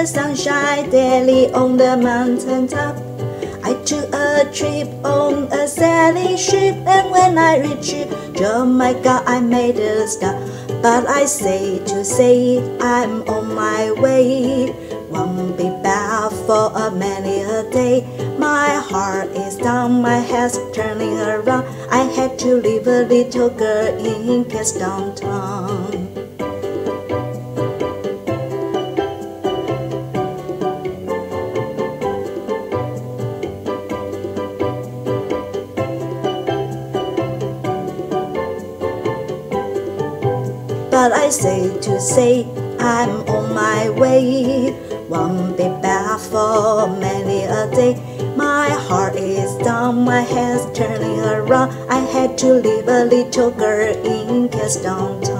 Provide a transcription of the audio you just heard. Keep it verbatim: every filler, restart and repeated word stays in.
the sunshine daily on the mountain top. I took a trip on a sailing ship, and when I reached Jamaica, I made a stop. But I say to say I'm on my way, won't be back for a many a day. My heart is down, my head's turning around. I had to leave a little girl in Kingston town. But I say to say I'm on my way, won't be back for many a day. My heart is down, my head's turning around. I had to leave a little girl in Kingston town.